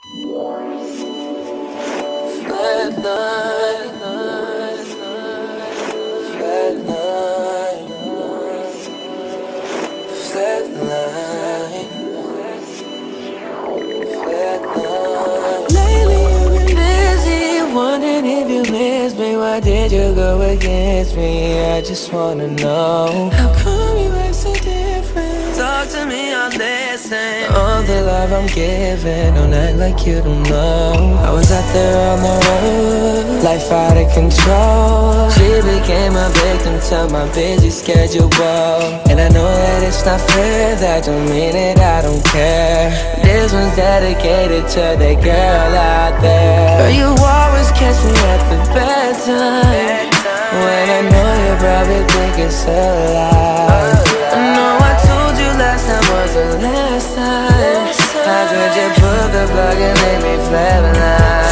Wondering if you miss me, why did you go against me? I just wanna know, how come you act so different? Talk to me, I'll listen. All the love I'm giving, don't act like you don't know. I was out there on the road, life out of control. She became a victim to my busy schedule, and I know that it's not fair, that don't mean that I don't care. This one's dedicated to the girl out there. Girl, you always catch me at the bad time, when I know you probably think it's a lie. I know I told you last time was the last time. How could you pull the plug and make me flatline?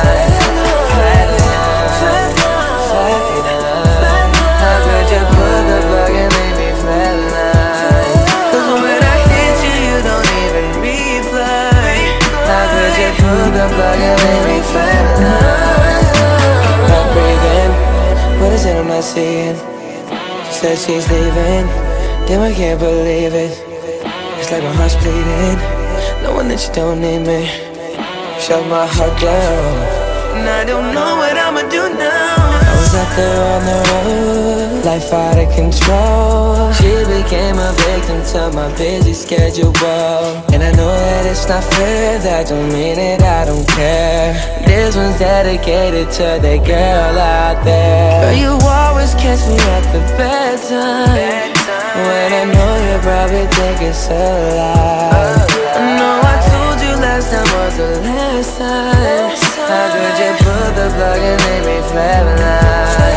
How could you pull the plug and make me flatline? 'Cause when I hit you, you don't even reply. How could you pull the plug and make me flatline? I'm breathing, what is it I'm not seeing? She said she's leaving, damn I can't believe it. It's like my heart's bleeding, knowing that you don't need me. Shut my heart down, and I don't know what I'ma do now. I was out there on the road, life out of control. She became a victim to my busy schedule, and I know that it's not fair, that don't mean that I don't care. This one's dedicated to the girl out there. Girl, you always catch me at the bad time, when I know you probably think it's a lie. I know I told you last time was the last time. How could you pull the plug and make me flatline?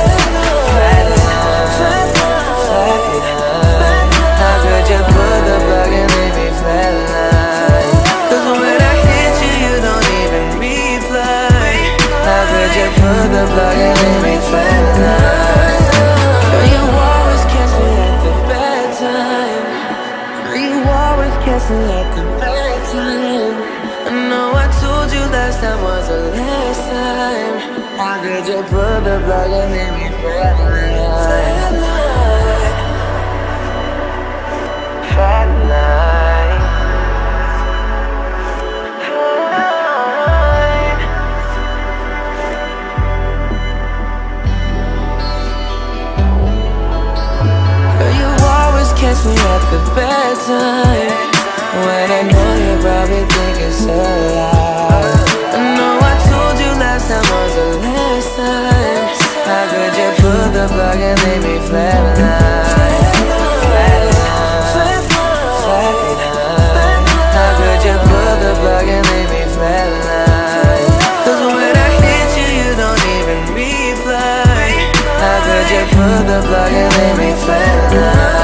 How could you pull the plug and make me flatline? 'Cause when I hit you, you don't even reply. How could you pull the plug and make me flatline? Girl, you always catch me at the bad time. Girl, you always catch me at the bad time. I know I told you last time was the last time. How could you pull the plug and make me flatline? Flatline. Girl, you always catch me at the bad time, when I know you probably think it's a lie. I know I told you last time was the last time. How could you pull the plug and make me flatline? How could you pull the plug and make me flatline? 'Cause when I hit you, you don't even reply. How could you pull the plug and make me flatline?